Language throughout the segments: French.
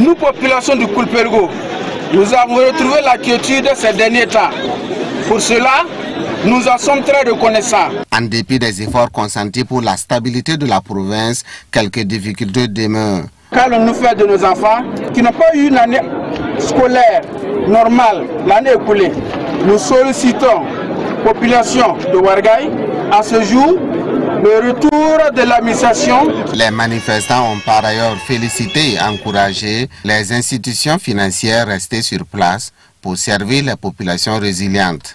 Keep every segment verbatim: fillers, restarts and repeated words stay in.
nous, population du Koulpergo, nous avons retrouvé la quiétude ces derniers temps. Pour cela, nous en sommes très reconnaissants. En dépit des efforts consentis pour la stabilité de la province, quelques difficultés demeurent. Car on nous fait de nos enfants qui n'ont pas eu une année scolaire normale l'année écoulée, nous sollicitons la population de Ouarghaï à ce jour le retour de l'administration. Les manifestants ont par ailleurs félicité et encouragé les institutions financières restées sur place pour servir les populations résilientes.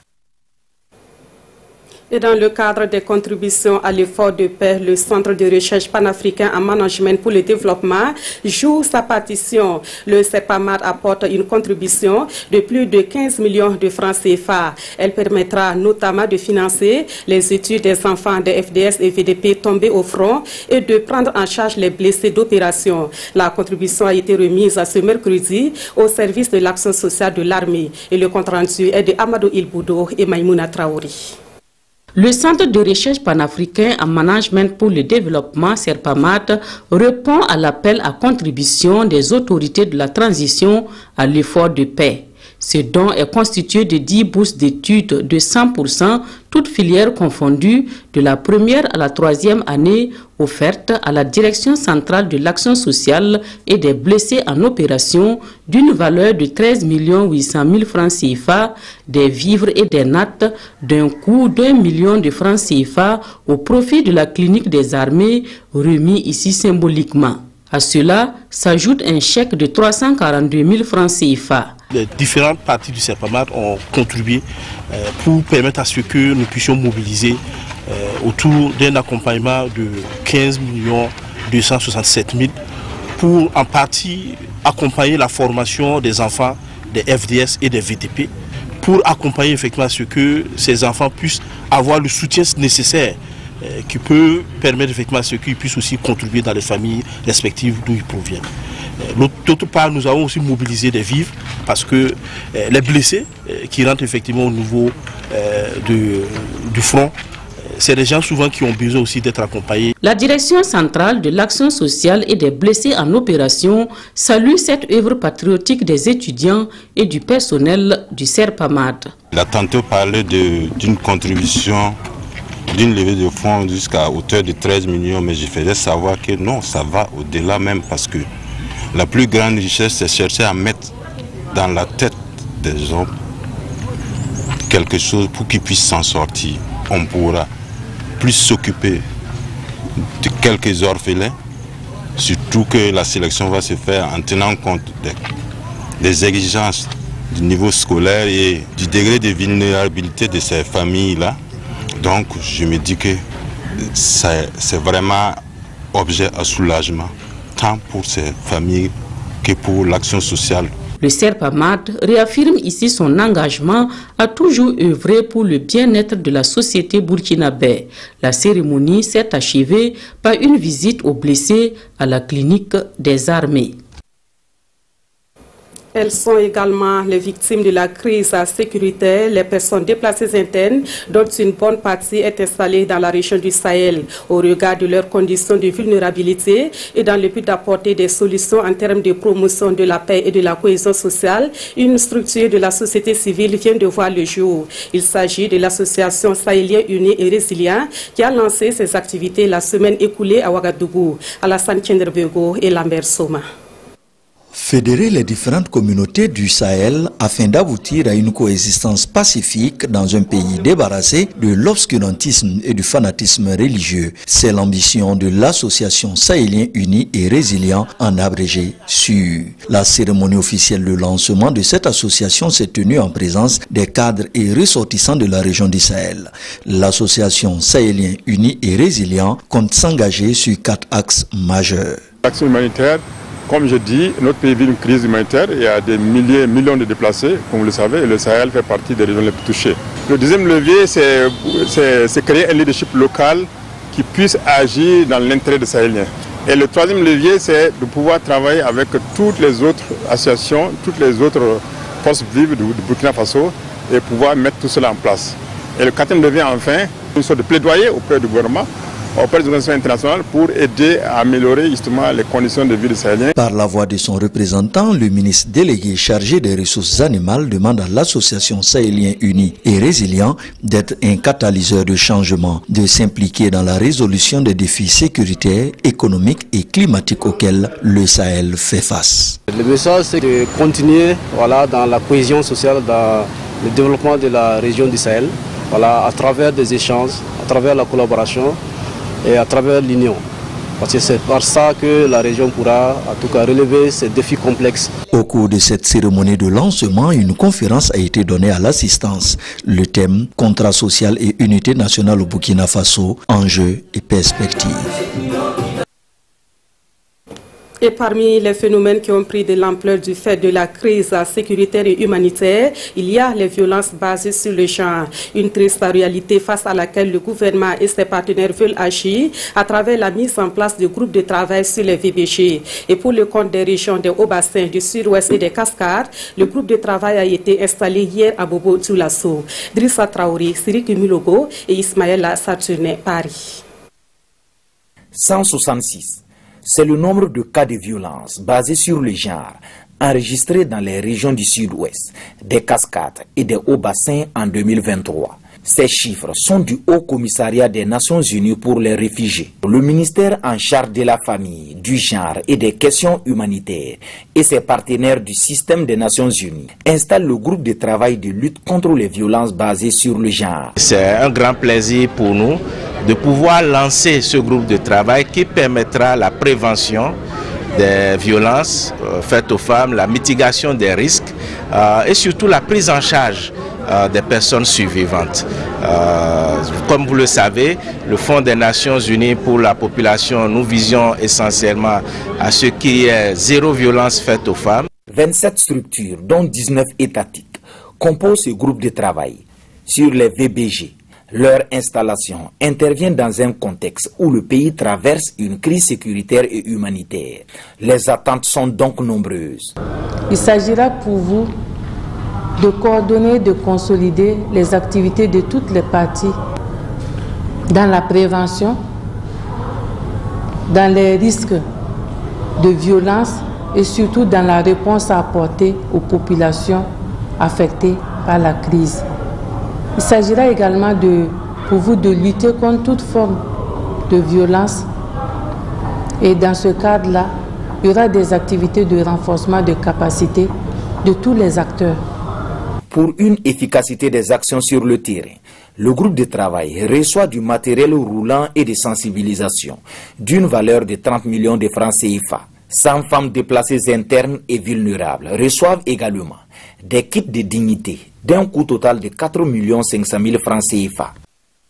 Et dans le cadre des contributions à l'effort de paix, le Centre de recherche panafricain en management pour le développement joue sa partition. Le CEPAMAT apporte une contribution de plus de quinze millions de francs C F A. Elle permettra notamment de financer les études des enfants des F D S et V D P tombés au front et de prendre en charge les blessés d'opération. La contribution a été remise ce mercredi au service de l'action sociale de l'armée. Et le compte-rendu est de Amadou Ilboudo et Maïmouna Traori. Le Centre de recherche panafricain en management pour le développement, CEPAMAT, répond à l'appel à contribution des autorités de la transition à l'effort de paix. Ce don est constitué de dix bourses d'études de cent pour cent, toutes filières confondues, de la première à la troisième année, offertes à la Direction centrale de l'action sociale et des blessés en opération, d'une valeur de treize millions huit cent mille francs C F A, des vivres et des nattes, d'un coût d'un million de francs C F A au profit de la clinique des armées, remis ici symboliquement. À cela s'ajoute un chèque de trois cent quarante-deux mille francs C F A. Les différentes parties du CEPAMAT ont contribué euh, pour permettre à ce que nous puissions mobiliser euh, autour d'un accompagnement de quinze millions deux cent soixante-sept mille pour en partie accompagner la formation des enfants des F D S et des V D P, pour accompagner effectivement ce que ces enfants puissent avoir le soutien nécessaire euh, qui peut permettre effectivement à ce qu'ils puissent aussi contribuer dans les familles respectives d'où ils proviennent. D'autre part, nous avons aussi mobilisé des vivres parce que euh, les blessés euh, qui rentrent effectivement au niveau euh, de, du front, euh, c'est des gens souvent qui ont besoin aussi d'être accompagnés. La Direction centrale de l'action sociale et des blessés en opération salue cette œuvre patriotique des étudiants et du personnel du CEPAMAT. Il a tantôt parlé d'une contribution, d'une levée de fonds jusqu'à hauteur de treize millions, mais je faisais savoir que non, ça va au-delà même parce que la plus grande richesse, c'est chercher à mettre dans la tête des hommes quelque chose pour qu'ils puissent s'en sortir. On pourra plus s'occuper de quelques orphelins, surtout que la sélection va se faire en tenant compte des, des exigences du niveau scolaire et du degré de vulnérabilité de ces familles-là. Donc je me dis que c'est vraiment objet à soulagement, tant pour ces familles que pour l'action sociale. Le CEPAMAT réaffirme ici son engagement à toujours œuvrer pour le bien-être de la société burkinabé. La cérémonie s'est achevée par une visite aux blessés à la clinique des armées. Elles sont également les victimes de la crise sécuritaire, les personnes déplacées internes, dont une bonne partie est installée dans la région du Sahel, au regard de leurs conditions de vulnérabilité et dans le but d'apporter des solutions en termes de promotion de la paix et de la cohésion sociale. Une structure de la société civile vient de voir le jour. Il s'agit de l'association Sahélien Uni et Résilient qui a lancé ses activités la semaine écoulée à Ouagadougou. Alassane Kenderbego et Lambert Soma. Fédérer les différentes communautés du Sahel afin d'aboutir à une coexistence pacifique dans un pays débarrassé de l'obscurantisme et du fanatisme religieux. C'est l'ambition de l'association Sahélien Uni et Résilient, en abrégé S U. La cérémonie officielle de lancement de cette association s'est tenue en présence des cadres et ressortissants de la région du Sahel. L'association Sahélien Uni et Résilient compte s'engager sur quatre axes majeurs. L'action humanitaire. Comme je dis, notre pays vit une crise humanitaire, il y a des milliers, millions de déplacés, comme vous le savez, et le Sahel fait partie des régions les plus touchées. Le deuxième levier, c'est créer un leadership local qui puisse agir dans l'intérêt des Sahéliens. Et le troisième levier, c'est de pouvoir travailler avec toutes les autres associations, toutes les autres forces vives du, du Burkina Faso et pouvoir mettre tout cela en place. Et le quatrième levier, enfin, une sorte de plaidoyer auprès du gouvernement auprès des organisations internationales pour aider à améliorer justement les conditions de vie des Sahéliens. Par la voix de son représentant, le ministre délégué chargé des ressources animales demande à l'association Sahélien Unis et Résilient d'être un catalyseur de changement, de s'impliquer dans la résolution des défis sécuritaires, économiques et climatiques auxquels le Sahel fait face. Le message, c'est de continuer voilà, dans la cohésion sociale, dans le développement de la région du Sahel, voilà, à travers des échanges, à travers la collaboration et à travers l'union. Parce que c'est par ça que la région pourra en tout cas relever ces défis complexes. Au cours de cette cérémonie de lancement, une conférence a été donnée à l'assistance. Le thème « Contrat social et unité nationale au Burkina Faso, enjeux et perspectives ». Et parmi les phénomènes qui ont pris de l'ampleur du fait de la crise sécuritaire et humanitaire, il y a les violences basées sur le genre. Une triste réalité face à laquelle le gouvernement et ses partenaires veulent agir à travers la mise en place de groupes de travail sur les V B G. Et pour le compte des régions des Hauts-Bassins, du Sud-Ouest et des Cascades, le groupe de travail a été installé hier à Bobo Dioulasso. Drissa Traoré, Sirik Milogo et Ismaël Saturne, Paris. cent soixante-six. C'est le nombre de cas de violence basés sur le genre enregistrés dans les régions du Sud-Ouest, des Cascades et des Hauts-Bassins en deux mille vingt-trois. Ces chiffres sont du Haut Commissariat des Nations Unies pour les réfugiés. Le ministère en charge de la famille, du genre et des questions humanitaires et ses partenaires du système des Nations Unies installent le groupe de travail de lutte contre les violences basées sur le genre. C'est un grand plaisir pour nous de pouvoir lancer ce groupe de travail qui permettra la prévention des violences euh, faites aux femmes, la mitigation des risques euh, et surtout la prise en charge euh, des personnes survivantes. Euh, comme vous le savez, le Fonds des Nations Unies pour la population, nous visons essentiellement à ce qu'il y ait zéro violence faite aux femmes. vingt-sept structures, dont dix-neuf étatiques, composent ce groupe de travail sur les V B G. Leur installation intervient dans un contexte où le pays traverse une crise sécuritaire et humanitaire. Les attentes sont donc nombreuses. Il s'agira pour vous de coordonner, de consolider les activités de toutes les parties dans la prévention, dans les risques de violence et surtout dans la réponse à apporter aux populations affectées par la crise. Il s'agira également de, pour vous de lutter contre toute forme de violence et dans ce cadre-là, il y aura des activités de renforcement de capacité de tous les acteurs. Pour une efficacité des actions sur le terrain, le groupe de travail reçoit du matériel roulant et de sensibilisation d'une valeur de trente millions de francs C F A. cent femmes déplacées internes et vulnérables reçoivent également des kits de dignité d'un coût total de quatre millions cinq cent mille francs C F A.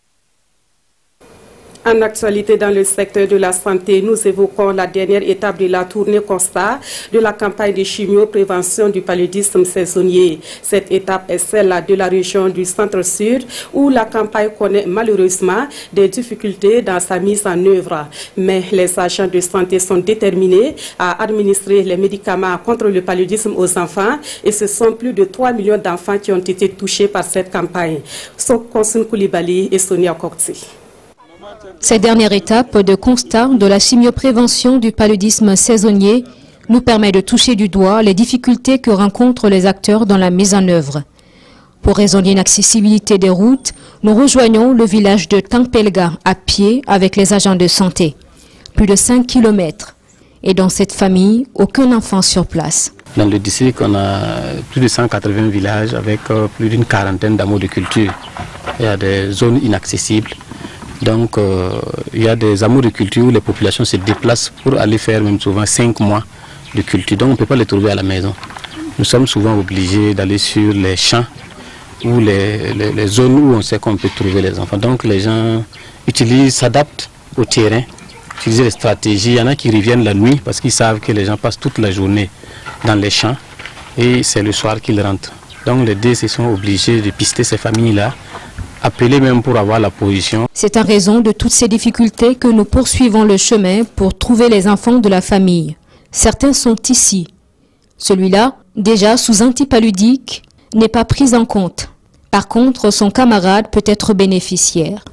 En actualité dans le secteur de la santé, nous évoquons la dernière étape de la tournée constat de la campagne de chimio-prévention du paludisme saisonnier. Cette étape est celle de la région du Centre-Sud où la campagne connaît malheureusement des difficultés dans sa mise en œuvre. Mais les agents de santé sont déterminés à administrer les médicaments contre le paludisme aux enfants et ce sont plus de trois millions d'enfants qui ont été touchés par cette campagne. Sokonsun Koulibaly et Sonia Kokti. Cette dernière étape de constat de la chimioprévention du paludisme saisonnier nous permet de toucher du doigt les difficultés que rencontrent les acteurs dans la mise en œuvre. Pour raison d'inaccessibilité des routes, nous rejoignons le village de Tangpelga à pied avec les agents de santé. Plus de cinq kilomètres. Et dans cette famille, aucun enfant sur place. Dans le district, on a plus de cent quatre-vingts villages avec plus d'une quarantaine d'amours de culture. Il y a des zones inaccessibles. Donc, euh, il y a des amours de culture où les populations se déplacent pour aller faire même souvent cinq mois de culture. Donc, on ne peut pas les trouver à la maison. Nous sommes souvent obligés d'aller sur les champs ou les, les, les zones où on sait qu'on peut trouver les enfants. Donc, les gens utilisent, s'adaptent au terrain, utilisent des stratégies. Il y en a qui reviennent la nuit parce qu'ils savent que les gens passent toute la journée dans les champs et c'est le soir qu'ils rentrent. Donc, les D C sont obligés de pister ces familles-là, appeler même pour avoir la position. C'est en raison de toutes ces difficultés que nous poursuivons le chemin pour trouver les enfants de la famille. Certains sont ici. Celui-là, déjà sous antipaludique, n'est pas pris en compte. Par contre, son camarade peut être bénéficiaire.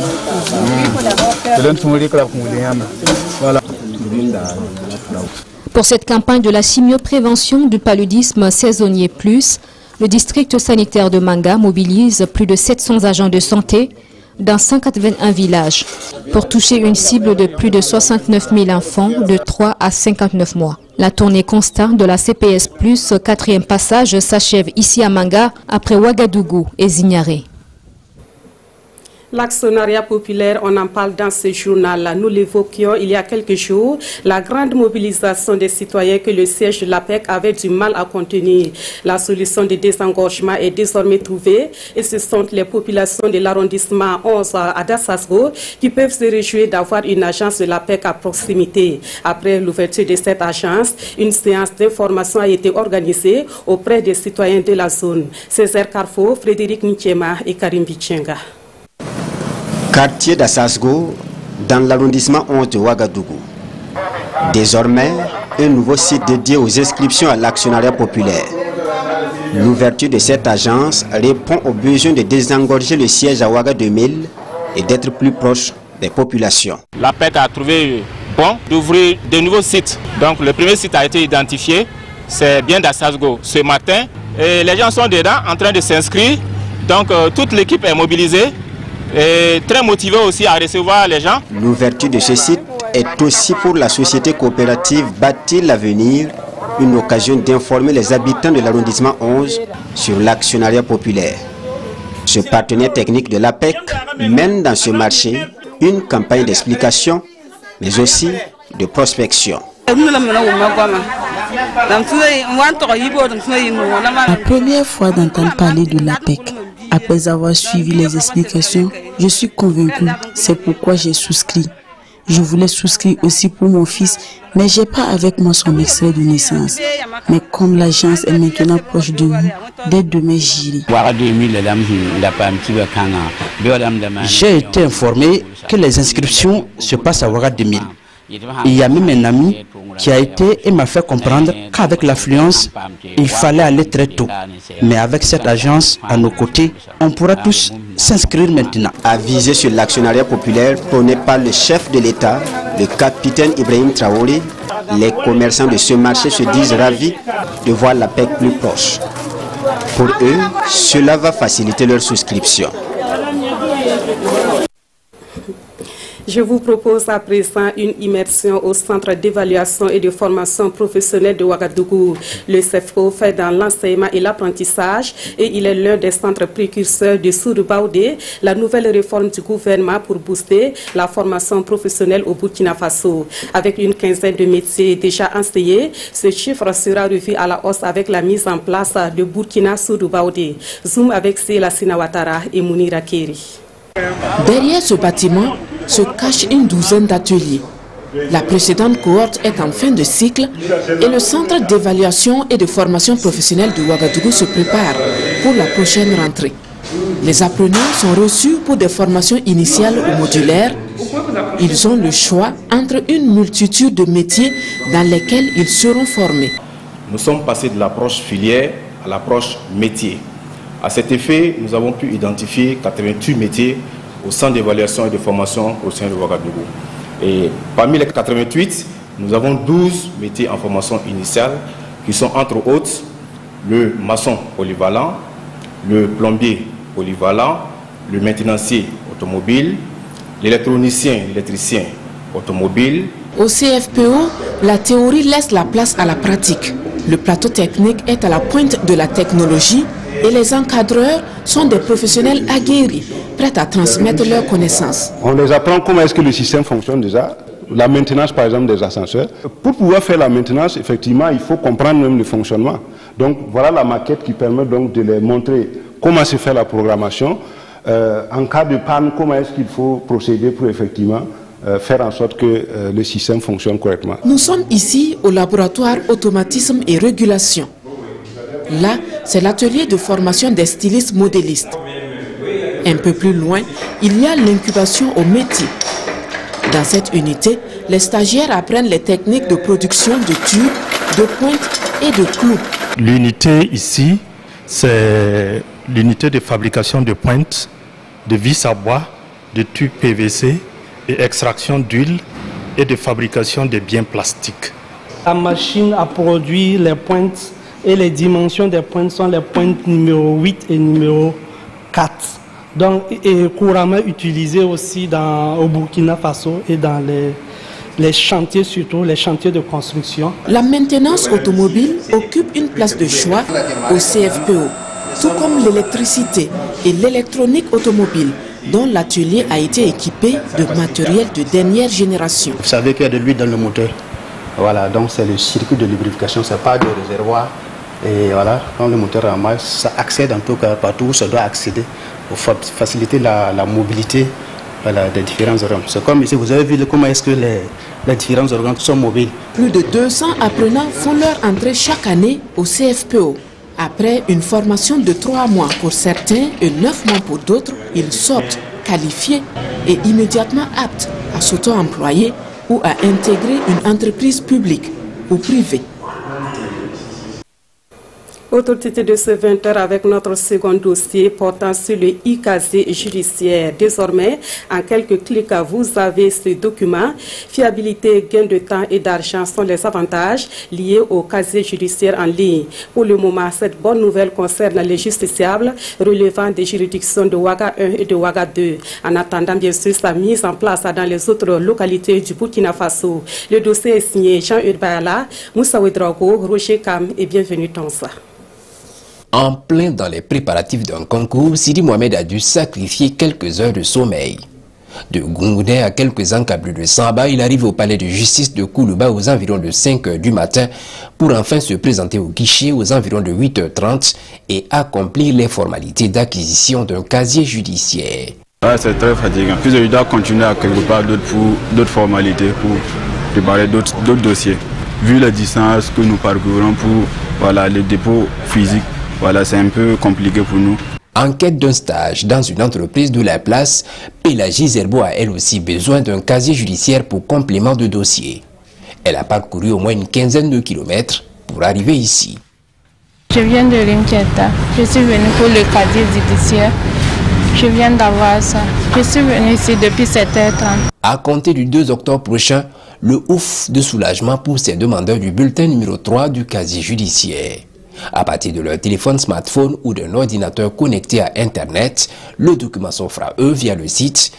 Pour cette campagne de la chimioprévention du paludisme saisonnier plus, le district sanitaire de Manga mobilise plus de sept cents agents de santé dans cent quatre-vingt-un villages pour toucher une cible de plus de soixante-neuf mille enfants de trois à cinquante-neuf mois. La tournée constante de la C P S plus, quatrième passage, s'achève ici à Manga après Ouagadougou et Zignaré. L'actionnariat populaire, on en parle dans ce journal. Nous l'évoquions il y a quelques jours, la grande mobilisation des citoyens que le siège de l'A P E C avait du mal à contenir. La solution de désengorgement est désormais trouvée et ce sont les populations de l'arrondissement onze à Dassasgo qui peuvent se réjouir d'avoir une agence de l'A P E C à proximité. Après l'ouverture de cette agence, une séance d'information a été organisée auprès des citoyens de la zone. Césaire Carrefour, Frédéric Ntiema et Karim Bichenga. Quartier d'Assasgo, dans l'arrondissement onze de Ouagadougou. Désormais, un nouveau site dédié aux inscriptions à l'actionnariat populaire. L'ouverture de cette agence répond au besoin de désengorger le siège à Ouaga deux mille et d'être plus proche des populations. L'A P E C a trouvé bon d'ouvrir de nouveaux sites. Donc le premier site a été identifié, c'est bien d'Assasgo ce matin. Et les gens sont dedans en train de s'inscrire. Donc euh, toute l'équipe est mobilisée. Et très motivé aussi à recevoir les gens. L'ouverture de ce site est aussi pour la société coopérative Bâtir l'avenir, une occasion d'informer les habitants de l'arrondissement onze sur l'actionnariat populaire. Ce partenaire technique de l'A P E C mène dans ce marché une campagne d'explication, mais aussi de prospection. La première fois d'entendre parler de l'A P E C, après avoir suivi les explications, je suis convaincu. C'est pourquoi j'ai souscrit. Je voulais souscrire aussi pour mon fils, mais j'ai pas avec moi son extrait de naissance. Mais comme l'agence est maintenant proche de nous, dès demain j'irai. J'ai été informé que les inscriptions se passent à Ouaga deux mille. Il y a même un ami qui a été et m'a fait comprendre qu'avec l'affluence, il fallait aller très tôt. Mais avec cette agence à nos côtés, on pourra tous s'inscrire maintenant. Avisé sur l'actionnariat populaire prôné par le chef de l'État, le capitaine Ibrahim Traoré, les commerçants de ce marché se disent ravis de voir l'A P E C plus proche. Pour eux, cela va faciliter leur souscription. Je vous propose à présent une immersion au Centre d'évaluation et de formation professionnelle de Ouagadougou. Le C E F O fait dans l'enseignement et l'apprentissage et il est l'un des centres précurseurs de Sourou-Baoudé, la nouvelle réforme du gouvernement pour booster la formation professionnelle au Burkina Faso. Avec une quinzaine de métiers déjà enseignés, ce chiffre sera revu à la hausse avec la mise en place de Burkina Sourou-Baoudé. Zoom avec Sela Sinawatara et Mounira Keri. Derrière ce bâtiment se cache une douzaine d'ateliers. La précédente cohorte est en fin de cycle et le centre d'évaluation et de formation professionnelle de Ouagadougou se prépare pour la prochaine rentrée. Les apprenants sont reçus pour des formations initiales ou modulaires. Ils ont le choix entre une multitude de métiers dans lesquels ils seront formés. Nous sommes passés de l'approche filière à l'approche métier. À cet effet, nous avons pu identifier quatre-vingt-huit métiers au centre d'évaluation et de formation au sein de Ouagadougou. Et parmi les quatre-vingt-huit, nous avons douze métiers en formation initiale qui sont entre autres le maçon polyvalent, le plombier polyvalent, le maintenancier automobile, l'électronicien, l'électricien automobile. Au C F P O, la théorie laisse la place à la pratique. Le plateau technique est à la pointe de la technologie et les encadreurs sont des professionnels aguerris, prêts à transmettre leurs connaissances. On les apprend comment est-ce que le système fonctionne déjà, la maintenance par exemple des ascenseurs. Pour pouvoir faire la maintenance, effectivement, il faut comprendre même le fonctionnement. Donc voilà la maquette qui permet donc de les montrer comment se fait la programmation. Euh, en cas de panne, comment est-ce qu'il faut procéder pour effectivement euh, faire en sorte que euh, le système fonctionne correctement. Nous sommes ici au laboratoire automatisme et régulation. Là, c'est l'atelier de formation des stylistes modélistes. Un peu plus loin, il y a l'incubation au métier. Dans cette unité, les stagiaires apprennent les techniques de production de tubes, de pointes et de clous. L'unité ici, c'est l'unité de fabrication de pointes, de vis à bois, de tubes P V C et extraction d'huile et de fabrication de biens plastiques. La machine a produit les pointes et les dimensions des pointes sont les pointes numéro huit et numéro quatre. Donc, et couramment utilisées aussi dans, au Burkina Faso et dans les, les chantiers, surtout les chantiers de construction. La maintenance automobile occupe une place de choix au C F P O, tout comme l'électricité et l'électronique automobile, dont l'atelier a été équipé de matériel de dernière génération. Vous savez qu'il y a de l'huile dans le moteur. Voilà, donc c'est le circuit de lubrification, c'est pas de réservoir. Et voilà, quand le moteur est en marche, ça accède en tout cas partout où ça doit accéder pour faciliter la, la mobilité voilà, des différents organes. C'est comme ici, vous avez vu comment est-ce que les, les différents organes sont mobiles. Plus de deux cents apprenants font leur entrée chaque année au C F P O. Après une formation de trois mois pour certains et neuf mois pour d'autres, ils sortent qualifiés et immédiatement aptes à s'auto-employer ou à intégrer une entreprise publique ou privée. Autre titre de ce vingt heures avec notre second dossier portant sur le e-casier judiciaire. Désormais, en quelques clics, vous avez ce document. Fiabilité, gain de temps et d'argent sont les avantages liés au casier judiciaire en ligne. Pour le moment, cette bonne nouvelle concerne les justiciables relevant des juridictions de Ouaga un et de Ouaga deux. En attendant, bien sûr, sa mise en place dans les autres localités du Burkina Faso. Le dossier est signé Jean-Hugues Bayala, Moussa Ouedraogo, Roger Kam et bienvenue Tonsa. En plein dans les préparatifs d'un concours, Sidi Mohamed a dû sacrifier quelques heures de sommeil. De Gungoudé à quelques encablures de Samba, il arrive au palais de justice de Koulouba aux environs de cinq heures du matin pour enfin se présenter au guichet aux environs de huit heures trente et accomplir les formalités d'acquisition d'un casier judiciaire. Ah, c'est très fatigant. Puis je dois continuer à quelque part d'autres formalités pour préparer d'autres dossiers. Vu la distance que nous parcourons pour voilà, le dépôt physique, voilà, c'est un peu compliqué pour nous. En quête d'un stage dans une entreprise de la place, Pélagie Zerbo a elle aussi besoin d'un casier judiciaire pour complément de dossier. Elle a parcouru au moins une quinzaine de kilomètres pour arriver ici. Je viens de Limpieta. Je suis venue pour le casier judiciaire. Je viens d'avoir ça. Je suis venue ici depuis sept heures trente. À compter du deux octobre prochain, le ouf de soulagement pour ces demandeurs du bulletin numéro trois du casier judiciaire. À partir de leur téléphone smartphone ou d'un ordinateur connecté à Internet, le document s'offre à eux via le site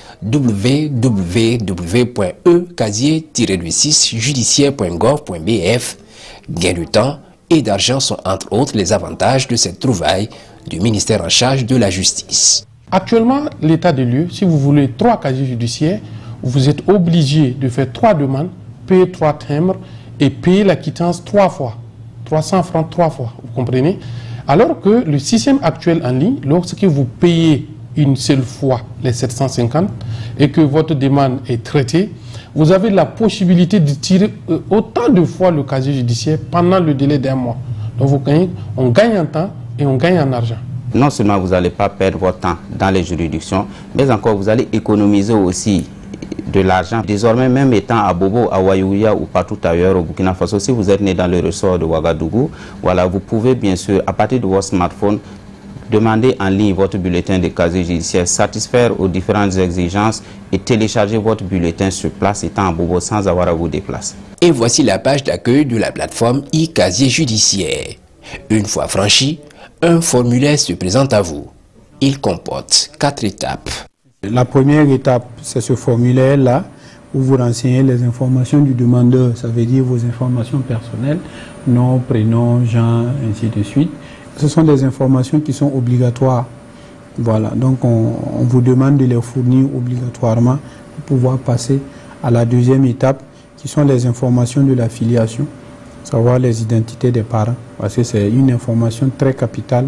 w w w point e casier tiret six judiciaire point gouv point b f. Gain de temps et d'argent sont entre autres les avantages de cette trouvaille du ministère en charge de la justice. Actuellement, l'état des lieux, si vous voulez trois casiers judiciaires, vous êtes obligé de faire trois demandes, payer trois timbres et payer la quittance trois fois. trois cents francs trois fois, vous comprenez? Alors que le système actuel en ligne, lorsque vous payez une seule fois les sept cent cinquante et que votre demande est traitée, vous avez la possibilité de tirer autant de fois le casier judiciaire pendant le délai d'un mois. Donc vous gagnez, on gagne en temps et on gagne en argent. Non seulement vous n'allez pas perdre votre temps dans les juridictions, mais encore vous allez économiser aussi de l'argent. Désormais, même étant à Bobo, à Wayouya ou partout ailleurs au Burkina Faso, si vous êtes né dans le ressort de Ouagadougou, voilà, vous pouvez bien sûr, à partir de votre smartphone, demander en ligne votre bulletin de casier judiciaire, satisfaire aux différentes exigences et télécharger votre bulletin sur place étant à Bobo sans avoir à vous déplacer. Et voici la page d'accueil de la plateforme e-casier judiciaire. Une fois franchi, un formulaire se présente à vous. Il comporte quatre étapes. La première étape, c'est ce formulaire-là, où vous renseignez les informations du demandeur, ça veut dire vos informations personnelles, nom, prénom, genre, ainsi de suite. Ce sont des informations qui sont obligatoires. Voilà, donc on, on vous demande de les fournir obligatoirement pour pouvoir passer à la deuxième étape, qui sont les informations de la filiation, savoir les identités des parents, parce que c'est une information très capitale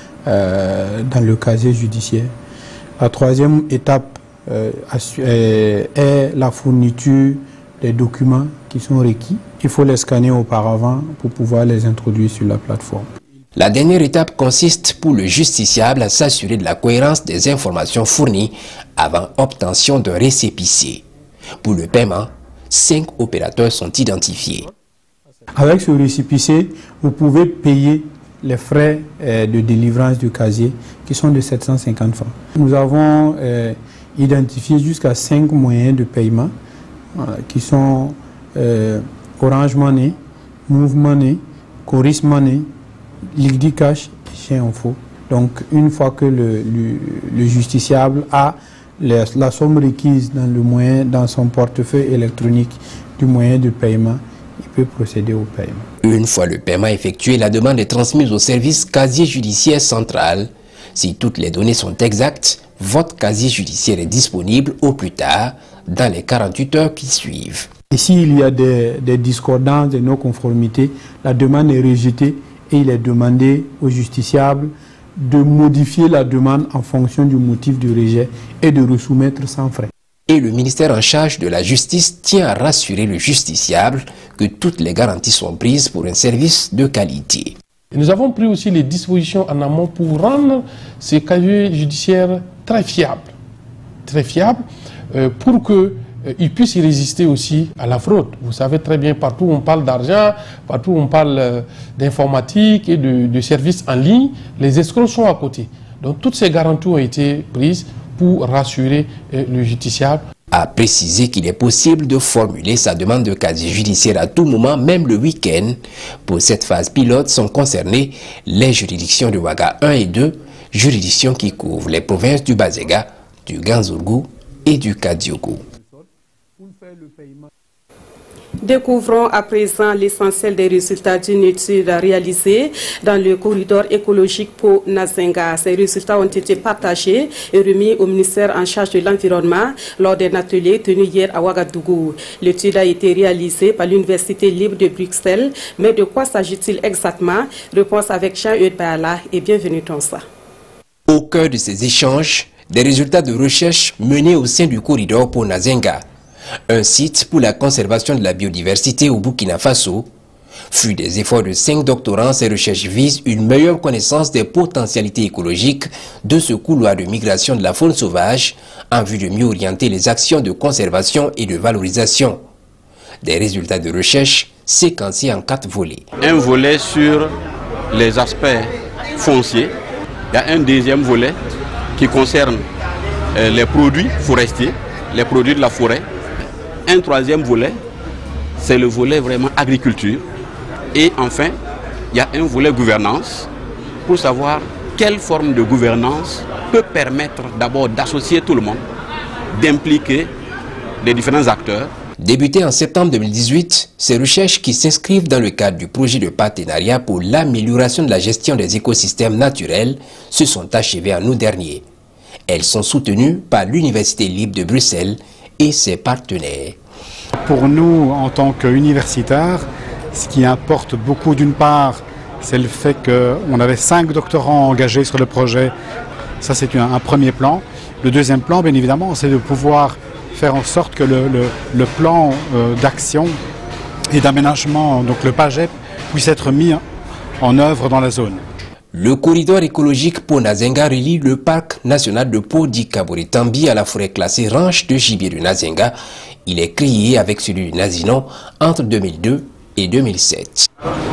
euh, dans le casier judiciaire. La troisième étape euh, est la fourniture des documents qui sont requis. Il faut les scanner auparavant pour pouvoir les introduire sur la plateforme. La dernière étape consiste pour le justiciable à s'assurer de la cohérence des informations fournies avant obtention d'un récépissé. Pour le paiement, cinq opérateurs sont identifiés. Avec ce récépissé, vous pouvez payer les frais euh, de délivrance du casier qui sont de sept cent cinquante francs. Nous avons euh, identifié jusqu'à cinq moyens de paiement euh, qui sont euh, Orange Money, Move Money, Coris Money, Liquidi Cash et Chien Info. Donc une fois que le, le, le justiciable a les, la somme requise dans, le moyen, dans son portefeuille électronique du moyen de paiement, il peut procéder au paiement. Une fois le paiement effectué, la demande est transmise au service casier judiciaire central. Si toutes les données sont exactes, votre casier judiciaire est disponible au plus tard dans les quarante-huit heures qui suivent. Et s'il y a des, des discordances, des non-conformités, la demande est rejetée et il est demandé au justiciable de modifier la demande en fonction du motif du rejet et de resoumettre sans frais. Et le ministère en charge de la justice tient à rassurer le justiciable que toutes les garanties sont prises pour un service de qualité. Et nous avons pris aussi les dispositions en amont pour rendre ces casiers judiciaires très fiables, très fiables euh, pour que ils puissent y résister aussi à la fraude. Vous savez très bien, partout où on parle d'argent, partout où on parle euh, d'informatique et de, de services en ligne, les escrocs sont à côté. Donc toutes ces garanties ont été prises pour rassurer euh, le justiciable. A préciser qu'il est possible de formuler sa demande de casier judiciaire à tout moment, même le week-end. Pour cette phase pilote sont concernées les juridictions de Ouaga un et deux, juridictions qui couvrent les provinces du Bazega, du Ganzourgou et du Kadiogo. Découvrons à présent l'essentiel des résultats d'une étude réalisée dans le corridor écologique pour Nazenga. Ces résultats ont été partagés et remis au ministère en charge de l'environnement lors d'un atelier tenu hier à Ouagadougou. L'étude a été réalisée par l'Université libre de Bruxelles. Mais de quoi s'agit-il exactement? Réponse avec Jean-Eudes Bala et bienvenue dans ça. Au cœur de ces échanges, des résultats de recherche menés au sein du corridor pour Nazenga, un site pour la conservation de la biodiversité au Burkina Faso. Fruit des efforts de cinq doctorants, ces recherches visent une meilleure connaissance des potentialités écologiques de ce couloir de migration de la faune sauvage en vue de mieux orienter les actions de conservation et de valorisation. Des résultats de recherche séquencés en quatre volets. Un volet sur les aspects fonciers. Il y a un deuxième volet qui concerne euh, les produits forestiers, les produits de la forêt. Un troisième volet, c'est le volet vraiment agriculture. Et enfin, il y a un volet gouvernance pour savoir quelle forme de gouvernance peut permettre d'abord d'associer tout le monde, d'impliquer les différents acteurs. Débutées en septembre deux mille dix-huit, ces recherches qui s'inscrivent dans le cadre du projet de partenariat pour l'amélioration de la gestion des écosystèmes naturels se sont achevées en août dernier. Elles sont soutenues par l'Université libre de Bruxelles et ses partenaires. Pour nous, en tant qu'universitaires, ce qui importe beaucoup d'une part, c'est le fait qu'on avait cinq doctorants engagés sur le projet. Ça, c'est un, un premier plan. Le deuxième plan, bien évidemment, c'est de pouvoir faire en sorte que le, le, le plan euh, d'action et d'aménagement, donc le PAGEP, puisse être mis en œuvre dans la zone. Le corridor écologique Pau Nazenga relie le parc national de Pau d'Ikabori-Tambi à la forêt classée ranch de gibier de Nazenga. Il est créé avec celui du Nazinon entre deux mille deux et deux mille sept.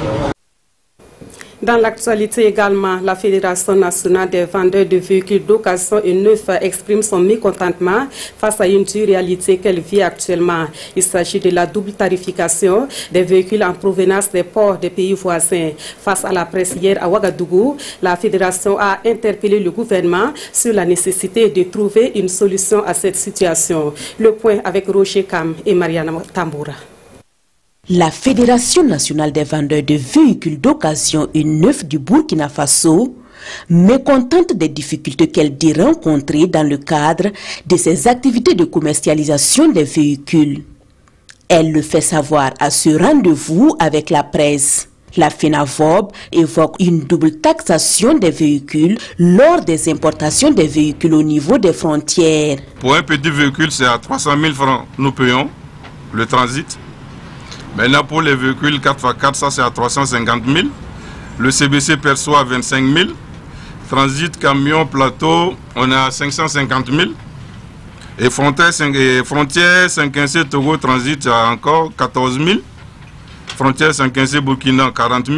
Dans l'actualité également, la Fédération nationale des vendeurs de véhicules d'occasion et neufs exprime son mécontentement face à une dure réalité qu'elle vit actuellement. Il s'agit de la double tarification des véhicules en provenance des ports des pays voisins. Face à la presse hier à Ouagadougou, la Fédération a interpellé le gouvernement sur la nécessité de trouver une solution à cette situation. Le point avec Roger Kam et Mariana Tamboura. La Fédération nationale des vendeurs de véhicules d'occasion et neufs du Burkina Faso, mécontente des difficultés qu'elle dit rencontrer dans le cadre de ses activités de commercialisation des véhicules. Elle le fait savoir à ce rendez-vous avec la presse. La FENAVOB évoque une double taxation des véhicules lors des importations des véhicules au niveau des frontières. Pour un petit véhicule, c'est à trois cent mille francs, nous payons le transit. Maintenant, pour les véhicules quatre par quatre, ça c'est à trois cent cinquante mille. Le C B C perçoit vingt-cinq mille. Transit, camion, plateau, on est à cinq cent cinquante mille. Et frontière, frontière cinq un sept Togo Transit, il y a encore quatorze mille. Frontière cinq un sept Burkina, quarante mille.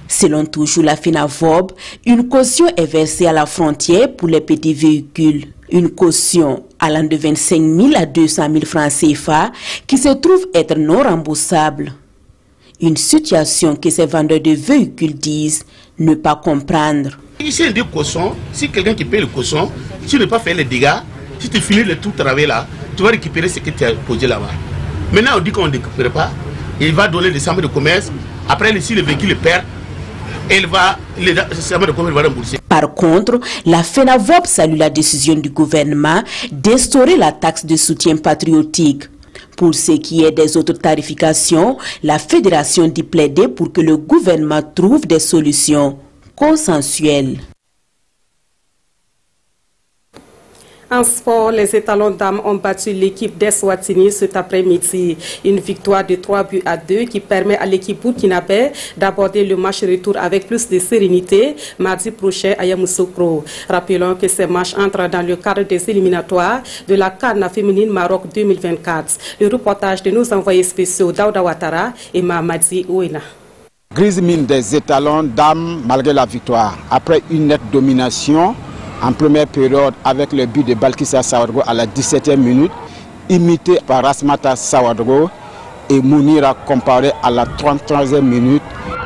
Selon toujours la FENAVOB, une caution est versée à la frontière pour les petits véhicules. Une caution allant de vingt-cinq mille à deux cent mille francs C F A qui se trouve être non remboursable. Une situation que ces vendeurs de véhicules disent ne pas comprendre. Ici, il y a des cautions. Si quelqu'un qui paye le caution, si tu ne veux pas faire les dégâts, si tu finis le tout travail là, tu vas récupérer ce que tu as posé là-bas. Maintenant, on dit qu'on ne récupère pas. Il va donner des chambres de commerce. Après, si le véhicule perd, elle va, les chambres de commerce va rembourser. Par contre, la FENAVOB salue la décision du gouvernement d'instaurer la taxe de soutien patriotique. Pour ce qui est des autres tarifications, la fédération dit plaider pour que le gouvernement trouve des solutions consensuelles. En sport, les étalons dames ont battu l'équipe d'Eswatini cet après-midi. Une victoire de trois buts à deux qui permet à l'équipe burkinabé d'aborder le match retour avec plus de sérénité mardi prochain à Yamoussoukro. Rappelons que ces matchs entrent dans le cadre des éliminatoires de la CAN féminine Maroc deux mille vingt-quatre. Le reportage de nos envoyés spéciaux Daouda Ouattara et Mamadi Ouena. Grise mine des étalons dames malgré la victoire. Après une nette domination en première période avec le but de Balkissa Sawadro à la dix-septième minute, imité par Rasmata Sawadro et Mounira comparé à la trente-troisième minute,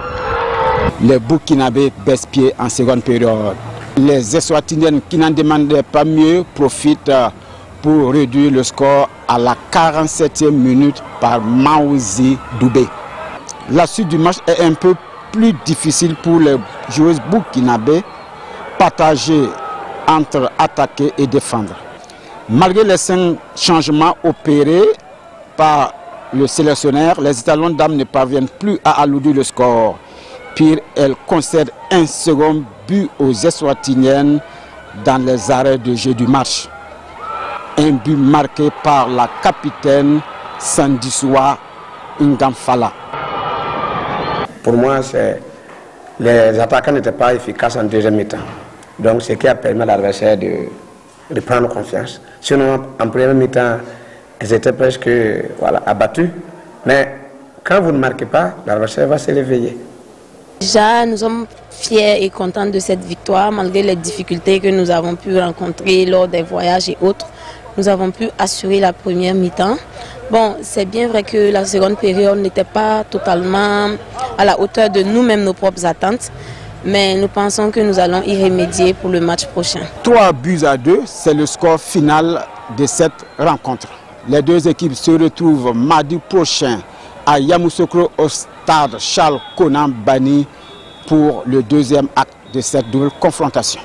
les Burkinabés baissent pied en seconde période. Les Eswatiniennes qui n'en demandaient pas mieux profitent pour réduire le score à la quarante-septième minute par Maouzi Doubé. La suite du match est un peu plus difficile pour les joueuses burkinabées, partagées entre attaquer et défendre. Malgré les cinq changements opérés par le sélectionneur, les étalons dames ne parviennent plus à alourdir le score. Pire, elles concèdent un second but aux Eswatiniennes dans les arrêts de jeu du match. Un but marqué par la capitaine Sandiswa Ngamfala. Pour moi, les attaquants n'étaient pas efficaces en deuxième mi-temps. Donc, ce qui a permis à l'adversaire de, de prendre confiance. Sinon, en première mi-temps, elles étaient presque voilà, abattues. Mais quand vous ne marquez pas, l'adversaire va se réveiller. Déjà, nous sommes fiers et contents de cette victoire, malgré les difficultés que nous avons pu rencontrer lors des voyages et autres. Nous avons pu assurer la première mi-temps. Bon, c'est bien vrai que la seconde période n'était pas totalement à la hauteur de nous-mêmes, nos propres attentes. Mais nous pensons que nous allons y remédier pour le match prochain. Trois buts à deux, c'est le score final de cette rencontre. Les deux équipes se retrouvent mardi prochain à Yamoussoukro au stade Charles Konan Bani pour le deuxième acte de cette double confrontation.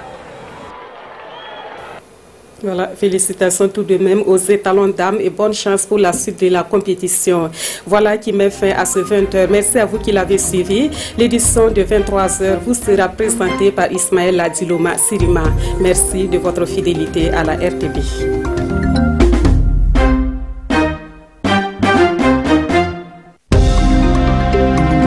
Voilà, félicitations tout de même aux étalons dames et bonne chance pour la suite de la compétition. Voilà qui met fin à ce vingt heures. Merci à vous qui l'avez suivi. L'édition de vingt-trois heures vous sera présentée par Ismaël Adiloma Sirima. Merci de votre fidélité à la R T B.